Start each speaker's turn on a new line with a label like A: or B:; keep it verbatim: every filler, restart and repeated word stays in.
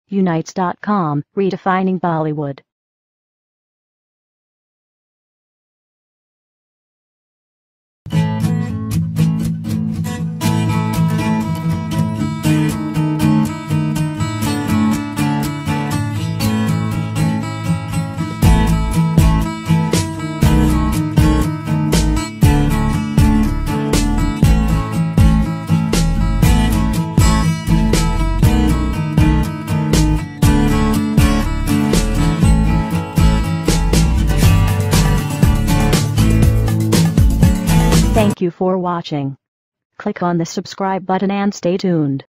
A: unites dot com, redefining Bollywood. Thank you for watching. Click on the subscribe button and stay tuned.